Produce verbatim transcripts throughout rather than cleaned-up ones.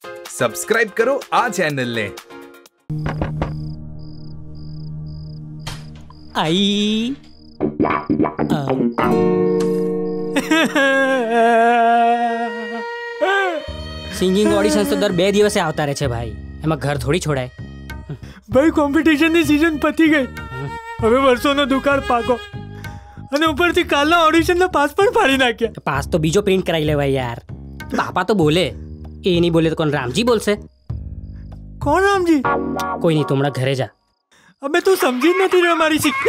Subscribe કરો આ ચેનલને. આઈ સિંગિંગ ઓડિશન્સ તો દર બે દિવસે આવતા રહે છે ભાઈ, એમાં ઘર થોડી છોડાય. ભાઈ કોમ્પિટિશનની સીઝન પતી ગઈ, હવે વર્ષોનો દુકાળ પાકો, અને ઉપરથી કાલના ઓડિશનના પાસ પણ ફાડી નાખ્યા. પાસ તો બીજો પ્રિન્ટ કરાવી લેવાય યાર. બાપા તો બોલે, એ નહીં બોલે તો કોણ રામજી બોલશે? કોણ રામજી? કોઈ નહીં, તું હમણાં ઘરે જા. અબે તું સમજી જ નથી રહ્યો મારી શીખ.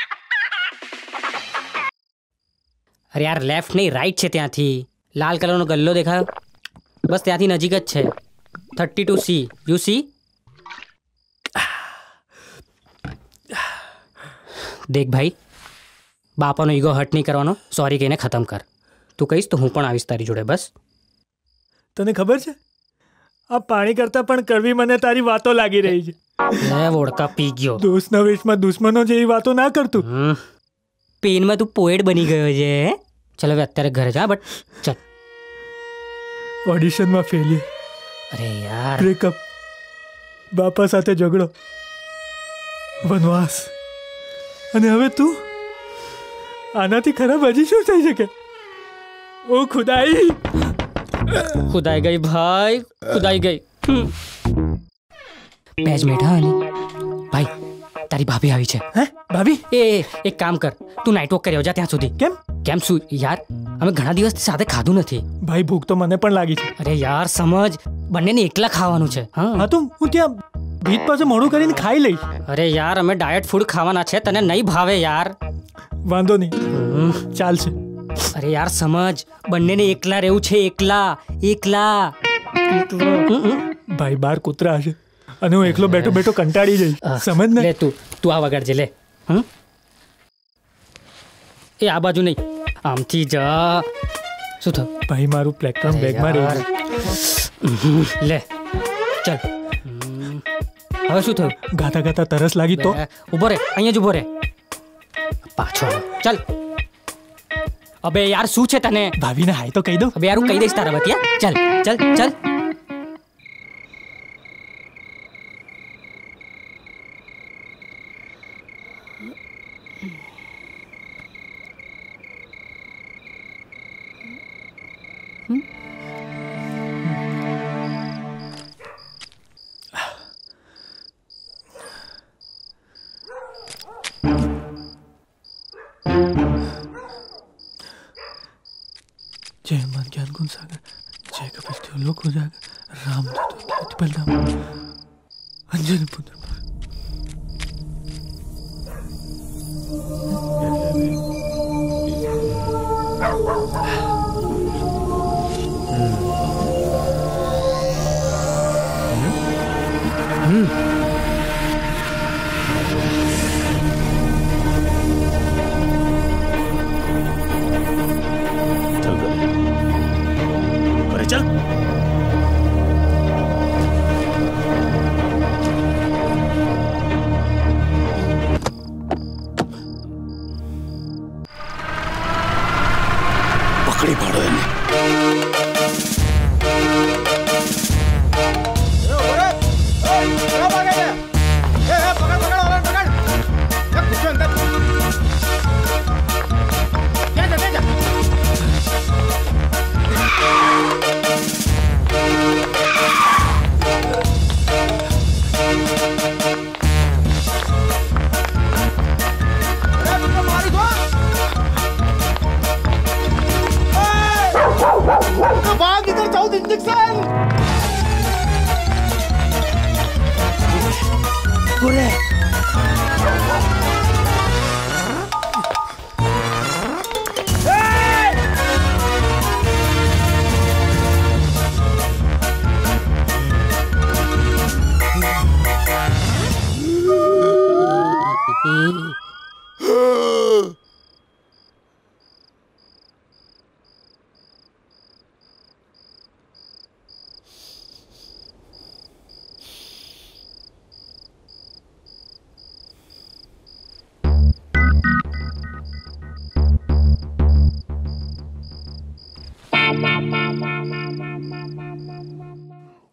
અરે યાર લેફ્ટ નહીં રાઈટ છે, ત્યાંથી લાલ કલરનો ગલ્લો દેખાયો, બસ ત્યાંથી નજીક જ છે. Thirty two C U C. દેખ ભાઈ, બાપાનો ઈગો હર્ટ નહીં કરવાનો, સોરી કહીને ખતમ કર. તું કહીશ તો હું પણ આવીશ તારી જોડે. બસ તને ખબર છે આ પાણી કરતા પણ કડવી મને તારી વાતો લાગી રહી છે. લે વોડકા પી ગયો. દોસ્તના વેશમાં દુશ્મનો જેવી વાતો ના કરતું. પેનમાં તું પોએટ બની ગયો છે. ચાલ હવે અત્યારે ઘરે જા. બટ ચાલ. ઓડિશનમાં ફેલિયર, અરે યાર બ્રેકઅપ, બાપા સાથે ઝઘડો, વનવાસ, અને હવે તું. આનાથી ખરાબ હજી શું થઈ શકે? ઓ ખુદાઈ, ખુદાઈ ગઈ ભાઈ, ખુદાઈ ગઈ. પેજ મેઠા આની ભાઈ, તારી ભાભી આવી છે. હે ભાભી? એ એક કામ કર, તું નાઇટ વોક કરી આવજા ત્યાં સુધી. કેમ? કેમ શું યાર, અમે ઘણા દિવસથી સાથે ખાધું નથી. ભાઈ ભૂખ તો મને પણ લાગી છે. અરે યાર સમજ, બંનેને એકલા ખાવાનું છે. હા તો હું ત્યાં ભીત પાસે મોડું કરીને ખાઈ લઈશ. અરે યાર અમે ડાયટ ફૂડ ખાવાના છે, તને નહીં ભાવે યાર. વાંધો નહીં, ચાલશે. અરે યાર સમજ, બંનેને એકલા રહેવું છે. એકલા એકલા ભાઈ બાર કૂતરા હશે અને હું એકલો બેઠો બેઠો કંટાળી જઈશ. સમજ ને? લે તું તું આ વગાડજે. લે હમ એ આ બાજુ નહીં, આમથી જા. શું થયું ભાઈ? મારું પ્લેટફોર્મ બેગમાં રહી. લે ચાલ. હવે શું થયું? ગાતા ગાતા તરસ લાગી તો? ઉભો રે, અહીંયા જ ઉભો રે. પાછો ચાલ. અબે યાર શું છે તને? ભાભીને હાય તો કહી દો. અબે યાર હું કહી દઈશ તારા બતિયા. ચાલ ચાલ ચાલ. जय मन ज्ञान गुण सागर, जय कपिल लोक उजागर, राम दूत ख्याति बलराम, अंजन पुत्र. चल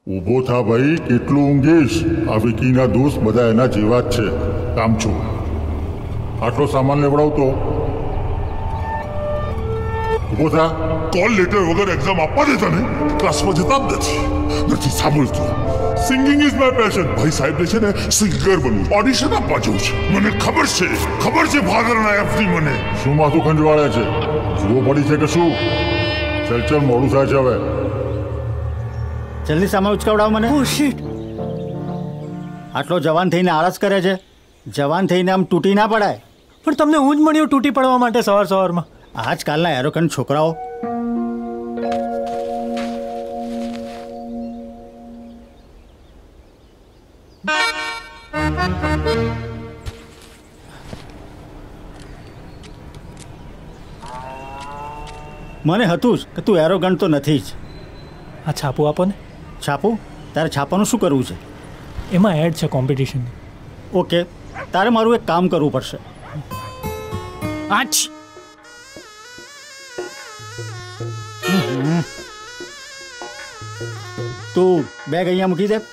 ઊભો થા ભાઈ, કેટલું ઊંઘીશ? આ વિકીના દોસ્ત બધા એના જેવા જ છે. કામ છો, આટલો સામાન લેવડાવતો. ઊભો થા. કોલ લેટર વગર એક્ઝામ આપવા દેતા ને? ક્લાસમાં જતા જ નથી નથી સાંભળતું. Singing is my passion. ભાઈ સાહેબ છે ને સિંગર બનવું, ઓડિશન આપવા જવું છે. મને ખબર છે, ખબર છે ફાધરના એફની. મને શું માથું ખંજવાળે છે? જુઓ પડી છે કે શું? ચલ ચલ, મોડું થાય છે હવે. જલ્દી સામે ઉચકાવડાવ મને. Oh shit! આટલો જવાન થઈને આળસ કરે છે. જવાન થઈને આમ તૂટી ના પડાય. પણ તમને હું જ મળ્યો તૂટી પડવા માટે સવાર સવારમાં. આજકાલના એરોકન છોકરાઓ. મને હતું જ કે તું એરોગન તો નથી જ. આ છાપું આપો ને. છાપું? તારે છાપાનું શું કરવું છે? એમાં એડ છે કોમ્પિટિશનની. ઓકે, તારે મારું એક કામ કરવું પડશે. આચ તું બેગ અહીંયા મૂકી દે.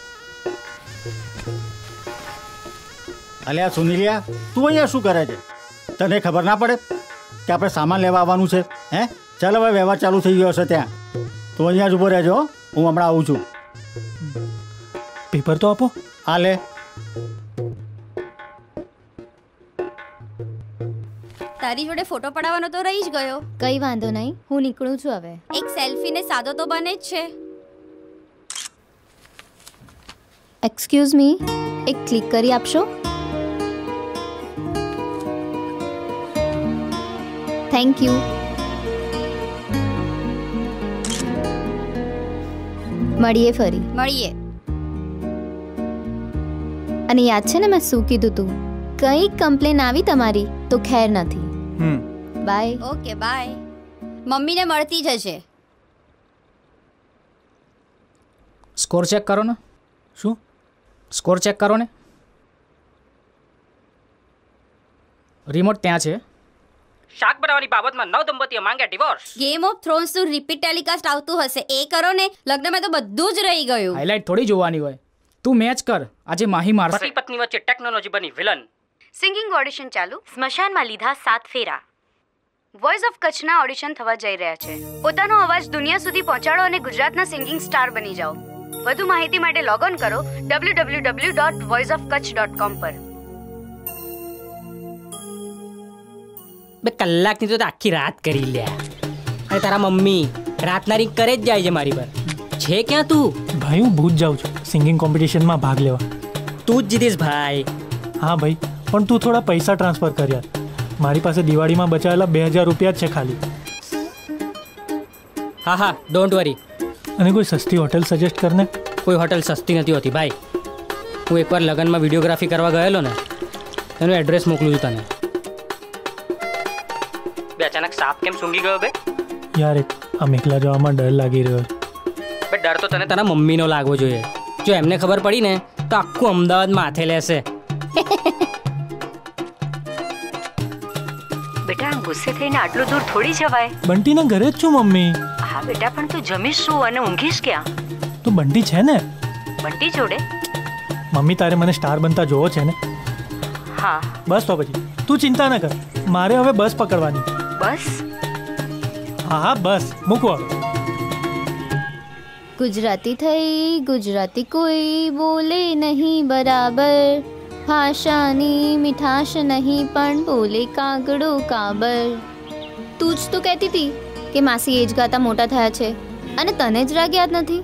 અલ્યા સુનિલિયા, તું અહીંયા શું કરે છે? તને ખબર ના પડે કે આપણે સામાન લેવા આવવાનું છે? હે, ચાલ હવે વ્યવહાર ચાલુ થઈ ગયો હશે ત્યાં. તું અહીંયા જ ઊભો રહેજો, હું હમણાં આવું છું. પેપર તો આપો. આ લે. તારી જોડે ફોટો પડાવવાનો તો રહી જ ગયો. કઈ વાંધો નહીં, હું નીકળું છું હવે. એક સેલ્ફી ને સાદો તો બને જ છે. એક્સક્યુઝ મી, એક ક્લિક કરી આપશો? Thank you. મળીએ ફરી. મળીએ. અને યાદ છે ને મેં શું કીધું તું? કઈ કમ્પ્લેન આવી તમારી તો ખેર નથી. Hmm bye. Okay bye. મમ્મીને મળતી જશે. સ્કોર ચેક કરો ને. શું સ્કોર ચેક કરો ને. રિમોટ ત્યાં છે. શાક બનાવવાની બાબતમાં નવ દંપતીઓ માંગ્યા ડિવોર્સ. ગેમ ઓફ થ્રોન્સ નું રિપીટ ટેલિકાસ્ટ આવતું હશે, એ કરો ને. લગ્નમાં તો બધું જ રહી ગયું. હાઇલાઇટ થોડી જોવાની હોય. તું મેચ કર. આજે માહી મારશે. પતિ પત્ની વચ્ચે ટેકનોલોજી બની વિલન. સિંગિંગ ઓડિશન ચાલુ. સ્મશાનમાં લીધા સાત ફેરા. વોઇસ ઓફ કચ્છના ઓડિશન થવા જઈ રહ્યા છે. પોતાનો અવાજ દુનિયા સુધી પહોંચાડો અને ગુજરાતના સિંગિંગ સ્ટાર બની જાઓ. વધુ માહિતી માટે લોગ ઓન કરો W W W dot voice of Kutch dot com પર. બે કલાકની તો આખી રાત કરી લ્યા. અરે તારા મમ્મી રાતના રીંગ કરે જ જાય છે મારી પર. છે ક્યાં તું? ભાઈ હું ભૂત જાઉં છું સિંગિંગ કોમ્પિટિશનમાં ભાગ લેવા. તું જ જીતીશ ભાઈ. હા ભાઈ, પણ તું થોડા પૈસા ટ્રાન્સફર કર યાર. મારી પાસે દિવાળીમાં બચાવેલા બે હજાર રૂપિયા જ છે ખાલી. હા હા, ડોન્ટ વરી. અને કોઈ સસ્તી હોટેલ સજેસ્ટ કરને. કોઈ હોટેલ સસ્તી નથી હોતી ભાઈ. હું એકવાર લગ્નમાં વિડીયોગ્રાફી કરવા ગયેલો ને, એનું એડ્રેસ મોકલું છું તને. બે અચાનક સાપ કેમ સૂંઘી ગયો બે? યાર એક આ એકલા જવામાં ડર લાગી રહ્યો છે. બે ડર તો તને તારા મમ્મીનો લાગવો જોઈએ. જો એમને ખબર પડી ને તો આખું અમદાવાદ માથે લેશે. બેટા આમ ગુસ્સે થઈને આટલું દૂર થોડી જવાય. બંટીના ઘરે જ છું મમ્મી. હા બેટા, પણ તું જમીશ શું અને ઊંઘીશ ક્યાં? તો બંટી છે ને. બંટી જોડે? મમ્મી તારે મને સ્ટાર બનતા જોવો છે ને? હા. બસ તો પછી તું ચિંતા ન કર. મારે હવે બસ પકડવાની. બસ? હા હા બસ મૂકો હવે. ગુજરાતી થઈ ગુજરાતી કોઈ બોલે નહીં બરાબર. ભાષાની મીઠાશ નહીં પણ બોલે કાગડો કાબર. તું જ તો કહેતી હતી કે માસી એજ ગાતા મોટા થયા છે અને તને જ રાગ યાદ નથી.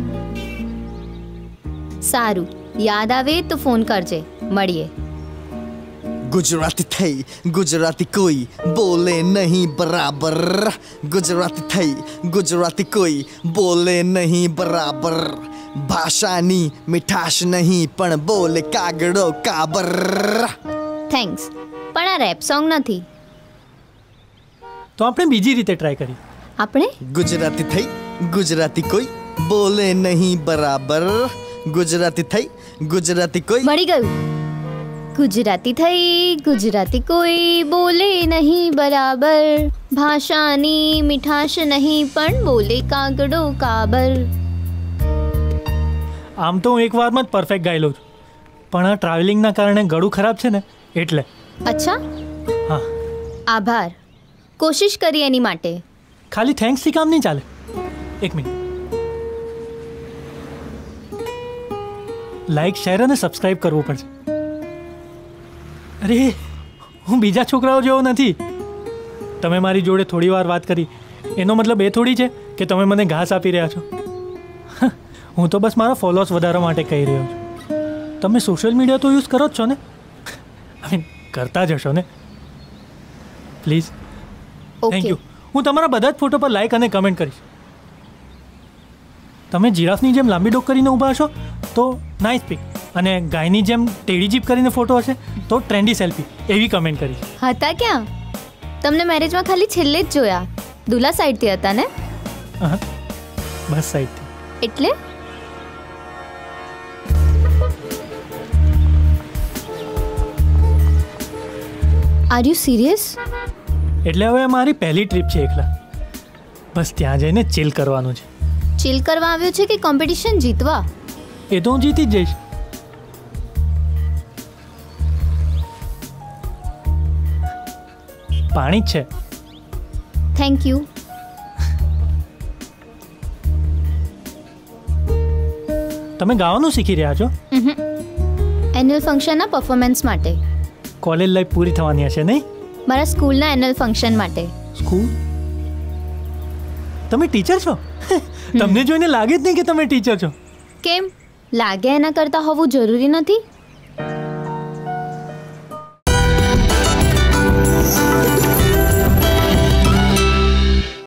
સારું, યાદ આવે તો ફોન કરજે, મળીએ. ગુજરાતી થઈ ગુજરાતી કોઈ બોલે નહીં બરાબર. ગુજરાતી થઈ ગુજરાતી કોઈ બોલે નહીં બરાબર. ભાષાની મીઠાશ નહીં પણ બોલે કાગડો કાબર. થેન્ક્સ, પણ આ રેપ સોંગ નથી. તો આપણે બીજી રીતે ટ્રાય કરીએ. આપણે ગુજરાતી થઈ ગુજરાતી કોઈ બોલે નહીં બરાબર. ગુજરાતી થઈ ગુજરાતી કોઈ. મળી ગયું. ગુજરાતી થઈ ગુજરાતી કોઈ બોલે નહીં બરાબર. ભાષાની મીઠાશ નહીં પણ બોલે કાગડો કાબર. આમ તો હું એક વારમાં જ પરફેક્ટ ગાઈ લઉં છું, પણ આ ટ્રાવેલિંગના કારણે ગળું ખરાબ છે ને એટલે. અચ્છા, હા. આભાર. કોશિશ કરી એની માટે. ખાલી થેન્ક્સથી કામ નહીં ચાલે. એક મિનિટ. લાઈક, શેર અને સબસ્ક્રાઇબ કરવું પડશે. અરે, હું બીજા છોકરાઓ જેવો નથી. તમે મારી જોડે થોડી વાર વાત કરી એનો મતલબ એ થોડી છે કે તમે મને ઘાસ આપી રહ્યા છો. હું તો બસ મારા ફોલોઅર્સ વધારવા માટે કહી રહ્યો છું. તમે સોશિયલ મીડિયા તો યુઝ કરો જ છો ને? આઈ મીન કરતા જ હશો ને? પ્લીઝ. Thank you. હું તમારા બધા જ ફોટો પર લાઈક અને કમેન્ટ કરીશ. તમે જીરાફની જેમ લાંબી ડોક કરીને ઊભા હશો તો નાઇસ પિક, અને ગાયની જેમ ટેડી જીપ કરીને ફોટો હશે તો ટ્રેન્ડી સેલ્ફી એવી કમેન્ટ કરીશ. હતા ક્યાં? તમને મેરેજમાં ખાલી છેલ્લે જ જોયા. દુલ્હા સાઈડથી હતા ને? હા, બસ સાઈડથી. એટલે આર યુ સિરિયસ? એટલે હવે મારી પહેલી ટ્રીપ છે એકલા. બસ ત્યાં જઈને ચિલ કરવાનું છે. ચિલ કરવા આવ્યો છે કે કોમ્પિટિશન જીતવા? એ તો હું જીતી જ જઈશ. પાણી જ છે. Thank you. તમે ગાવાનું શીખી રહ્યા છો? એન્યુઅલ ફંક્શનના પરફોર્મન્સ માટે. કોલેજ લાઈફ પૂરી થવાની હશે નહીં? મારા સ્કૂલના એન્યુઅલ ફંક્શન માટે. સ્કૂલ? તમે ટીચર છો? તમને જોઈને લાગે જ નહીં કે તમે ટીચર છો. કેમ? લાગે એના કરતાં હોવું જરૂરી નથી?